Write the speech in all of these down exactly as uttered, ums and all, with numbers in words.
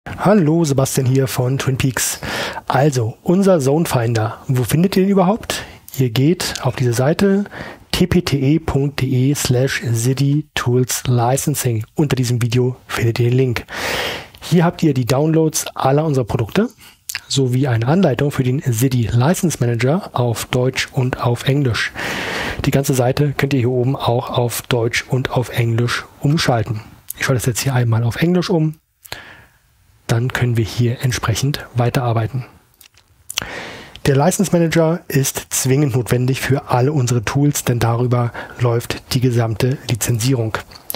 Hallo, Sebastian hier von Twin Peaks. Also, unser Zone Finder. Wo findet ihr den überhaupt? Ihr geht auf diese Seite t p t e punkt d e slash SIDI Tools Licensing. Unter diesem Video findet ihr den Link. Hier habt ihr die Downloads aller unserer Produkte sowie eine Anleitung für den SIDI License Manager auf Deutsch und auf Englisch. Die ganze Seite könnt ihr hier oben auch auf Deutsch und auf Englisch umschalten. Ich schalte es jetzt hier einmal auf Englisch um. Dann können wir hier entsprechend weiterarbeiten. Der License Manager ist zwingend notwendig für alle unsere Tools, denn darüber läuft die gesamte Lizenzierung.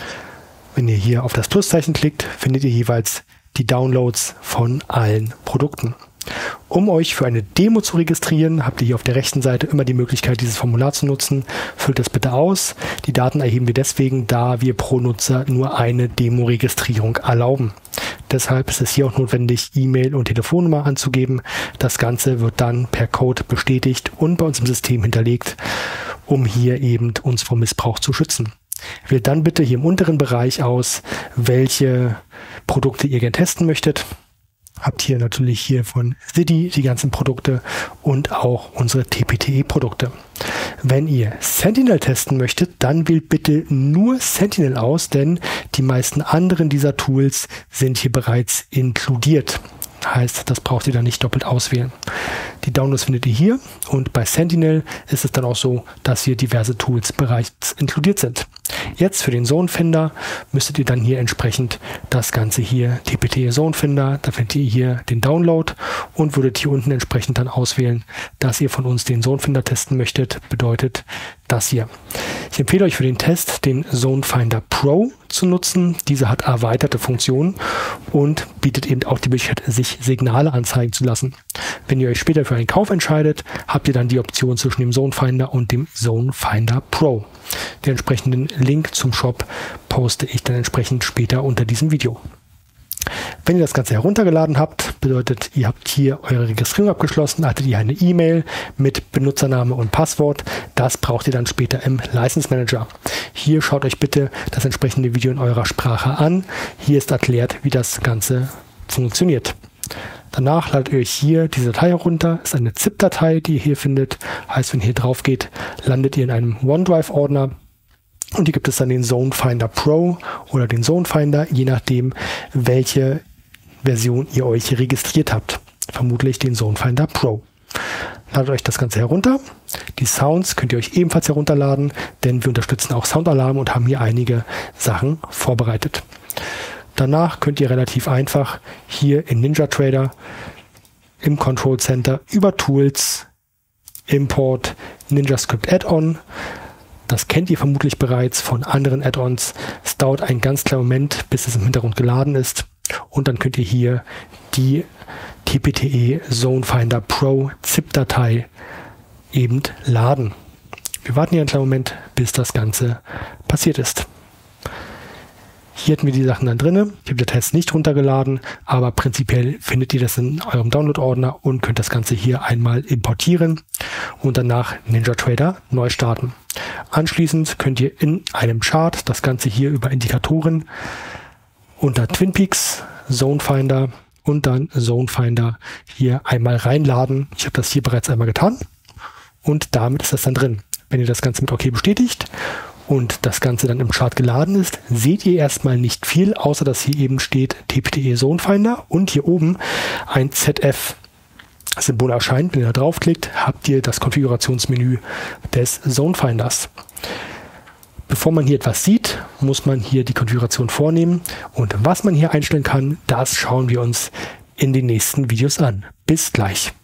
Wenn ihr hier auf das Pluszeichen klickt, findet ihr jeweils die Downloads von allen Produkten. Um euch für eine Demo zu registrieren, habt ihr hier auf der rechten Seite immer die Möglichkeit, dieses Formular zu nutzen. Füllt das bitte aus. Die Daten erheben wir deswegen, da wir pro Nutzer nur eine Demo-Registrierung erlauben. Deshalb ist es hier auch notwendig, E-Mail und Telefonnummer anzugeben. Das Ganze wird dann per Code bestätigt und bei uns im System hinterlegt, um hier eben uns vor Missbrauch zu schützen. Wählt dann bitte hier im unteren Bereich aus, welche Produkte ihr gerne testen möchtet. Habt hier natürlich hier von SIDI die ganzen Produkte und auch unsere T P T E-Produkte. Wenn ihr Sentinel testen möchtet, dann wählt bitte nur Sentinel aus, denn die meisten anderen dieser Tools sind hier bereits inkludiert. Heißt, das braucht ihr dann nicht doppelt auswählen. Die Downloads findet ihr hier und bei Sentinel ist es dann auch so, dass hier diverse Tools bereits inkludiert sind. Jetzt für den Zone Finder müsstet ihr dann hier entsprechend das Ganze hier T P T E Zone Finder, da findet ihr hier den Download und würdet hier unten entsprechend dann auswählen, dass ihr von uns den Zone Finder testen möchtet, bedeutet das hier. Ich empfehle euch für den Test den Zone Finder Pro zu nutzen. Dieser hat erweiterte Funktionen und bietet eben auch die Möglichkeit, sich Signale anzeigen zu lassen. Wenn ihr euch später für einen Kauf entscheidet, habt ihr dann die Option zwischen dem Zone Finder und dem Zone Finder Pro. Den entsprechenden Link zum Shop poste ich dann entsprechend später unter diesem Video. Wenn ihr das Ganze heruntergeladen habt, bedeutet, ihr habt hier eure Registrierung abgeschlossen, hattet ihr eine E-Mail mit Benutzername und Passwort. Das braucht ihr dann später im License Manager. Hier schaut euch bitte das entsprechende Video in eurer Sprache an. Hier ist erklärt, wie das Ganze funktioniert. Danach ladet ihr euch hier diese Datei herunter. Das ist eine ZIP-Datei, die ihr hier findet. Heißt, wenn ihr hier drauf geht, landet ihr in einem OneDrive-Ordner. Und hier gibt es dann den Zone Finder Pro oder den Zone Finder, je nachdem, welche Version ihr euch registriert habt. Vermutlich den Zone Finder Pro. Ladet euch das Ganze herunter. Die Sounds könnt ihr euch ebenfalls herunterladen, denn wir unterstützen auch Soundalarm und haben hier einige Sachen vorbereitet. Danach könnt ihr relativ einfach hier in NinjaTrader im Control Center über Tools, Import, NinjaScript Add-on. Das kennt ihr vermutlich bereits von anderen Add-ons. Es dauert einen ganz kleinen Moment, bis es im Hintergrund geladen ist. Und dann könnt ihr hier die T P T E Zone Finder Pro ZIP-Datei eben laden. Wir warten hier einen kleinen Moment, bis das Ganze passiert ist. Hier hätten wir die Sachen dann drin. Ich habe die Datei jetzt nicht runtergeladen, aber prinzipiell findet ihr das in eurem Download-Ordner und könnt das Ganze hier einmal importieren und danach NinjaTrader neu starten. Anschließend könnt ihr in einem Chart das Ganze hier über Indikatoren unter Twin Peaks, Zone Finder und dann Zone Finder hier einmal reinladen. Ich habe das hier bereits einmal getan und damit ist das dann drin. Wenn ihr das Ganze mit OK bestätigt und das Ganze dann im Chart geladen ist, seht ihr erstmal nicht viel, außer dass hier eben steht T P T E Zone Finder und hier oben ein Z F Symbol erscheint. Wenn ihr da draufklickt, habt ihr das Konfigurationsmenü des Zone Finders. Bevor man hier etwas sieht, muss man hier die Konfiguration vornehmen und was man hier einstellen kann, das schauen wir uns in den nächsten Videos an. Bis gleich.